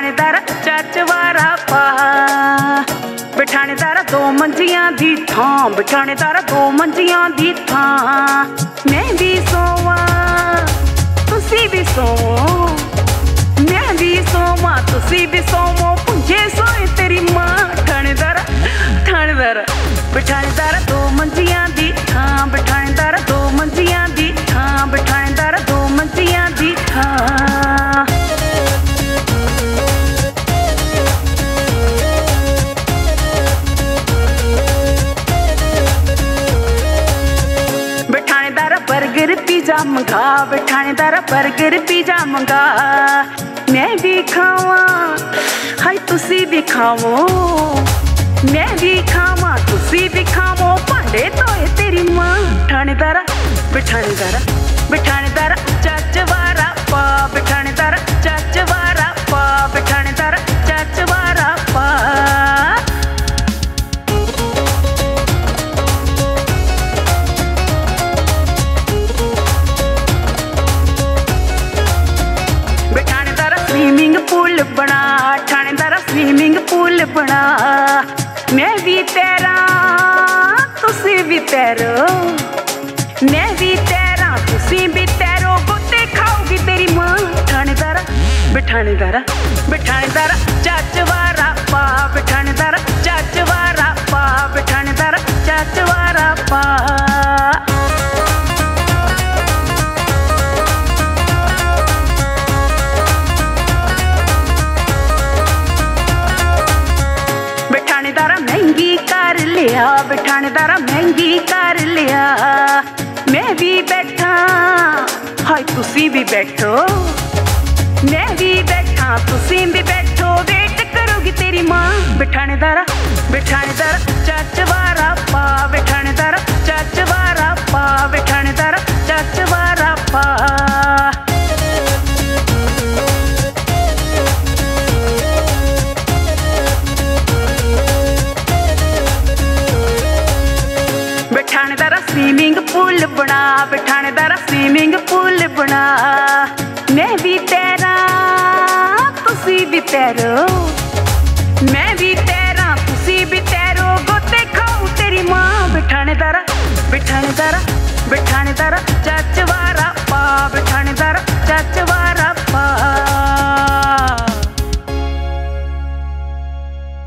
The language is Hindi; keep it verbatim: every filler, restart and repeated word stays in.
बिठानेदारा चचवारा पा बिठानेदारा दो मंजियां दी थां बिठानेदारा दो मंजियां दी थां मैं भी सोवा तुसी भी सोवो मैं भी सोवा तुसी भी सोवो पुंजे सोए तेरी मां ठानेदारा ठानेदारा बिठानेदारा दो मंजियां दी थां बिठानेदारा दो मंजियां दी थां बिठानेदारा दो मंजियां दी थां बर्गर पिज़्ज़ा मंगा बिठानेदारा बर्गर पिज़्ज़ा मंगा मैं भी खावा हाय तुसी भी खावो मैं भी खावा तुसी भी खावो भांडे धोए तेरी मां ठानेदारा बिठानेदारा बिठानेदारा चचवारा पा बिठानेदारा चचवारा पा बिठानेदारा चचवारा पा स्विमिंग पूल बना ठानेदारा स्विमिंग पूल बना मैं भी तैरा तुसी भी तैरो मैं भी तैरा तुसी भी तैरो गोते खाओगी तेरी मां ठानेदारा बिठानेदारा बिठानेदारा चचवारा पा बिठानेदारा चचवारा पा बिठानेदारा चचवारा पा महंगी कर लिया बिठानेदारा महंगी कर लिया मैं भी बैठा हाय तुसी भी बैठो मैं भी बैठा तुसी भी बैठो वेट करोगी तेरी मां बिठानेदारा बिठानेदारा चचवारा पा बिठानेदारा चचवारा पा बिठानेदारा चचवारा पा बिठानेदारा स्विमिंग पूल बना बिठानेदारा स्विमिंग पूल बना मैं भी तैरा तुसी भी तैरो